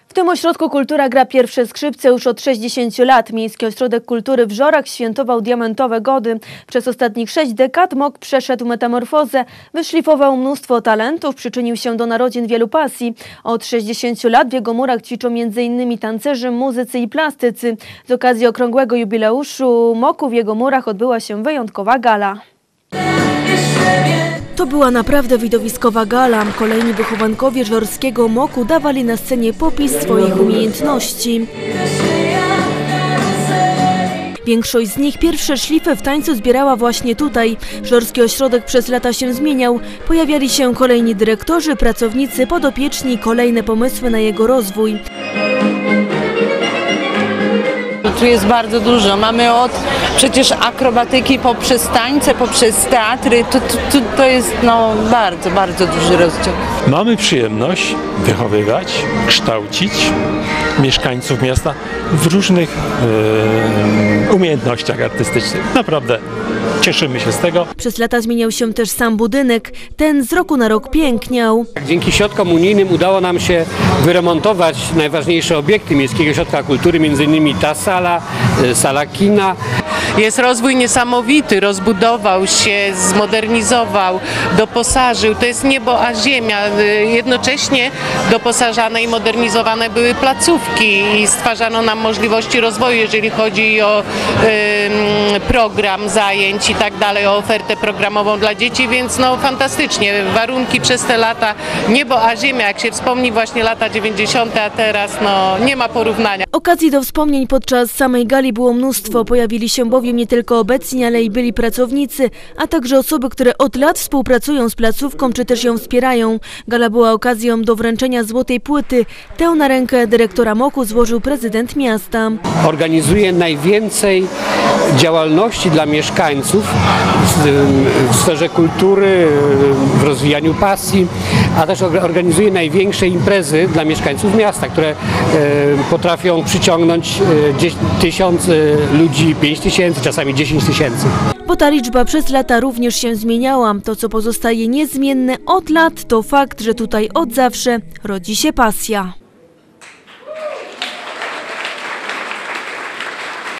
W tym ośrodku kultura gra pierwsze skrzypce już od 60 lat. Miejski Ośrodek Kultury w Żorach świętował diamentowe gody. Przez ostatnich 6 dekad MOK przeszedł metamorfozę, wyszlifował mnóstwo talentów, przyczynił się do narodzin wielu pasji. Od 60 lat w jego murach ćwiczą m.in. tancerzy, muzycy i plastycy. Z okazji okrągłego jubileuszu MOK-u w jego murach odbyła się wyjątkowa gala. To była naprawdę widowiskowa gala. Kolejni wychowankowie żorskiego MOK-u dawali na scenie popis swoich umiejętności. Większość z nich pierwsze szlify w tańcu zbierała właśnie tutaj. Żorski ośrodek przez lata się zmieniał. Pojawiali się kolejni dyrektorzy, pracownicy, podopieczni, kolejne pomysły na jego rozwój. Tu jest bardzo dużo. Mamy od przecież akrobatyki poprzez tańce, poprzez teatry. To jest bardzo, bardzo duży rozdział. Mamy przyjemność wychowywać, kształcić mieszkańców miasta w różnych umiejętnościach artystycznych. Naprawdę cieszymy się z tego. Przez lata zmieniał się też sam budynek. Ten z roku na rok piękniał. Dzięki środkom unijnym udało nam się wyremontować najważniejsze obiekty Miejskiego Ośrodka Kultury, m.in. ta sala kina. Jest rozwój niesamowity, rozbudował się, zmodernizował, doposażył. To jest niebo a ziemia. Jednocześnie doposażane i modernizowane były placówki i stwarzano nam możliwości rozwoju, jeżeli chodzi o program zajęć i tak dalej, o ofertę programową dla dzieci, więc fantastycznie. Warunki przez te lata, niebo a ziemia, jak się wspomni właśnie lata 90., a teraz nie ma porównania. Okazji do wspomnień podczas samej gali było mnóstwo. Pojawili się bowiem nie tylko obecni, ale i byli pracownicy, a także osoby, które od lat współpracują z placówką, czy też ją wspierają. Gala była okazją do wręczenia złotej płyty. Tę na rękę dyrektora MOK-u złożył prezydent miasta. Organizuje najwięcej działalności dla mieszkańców w sferze kultury, w rozwijaniu pasji, a też organizuje największe imprezy dla mieszkańców miasta, które potrafią przyciągnąć 1000 ludzi, 5000, czasami 10 000. Bo ta liczba przez lata również się zmieniała. To, co pozostaje niezmienne od lat, to fakt, że tutaj od zawsze rodzi się pasja.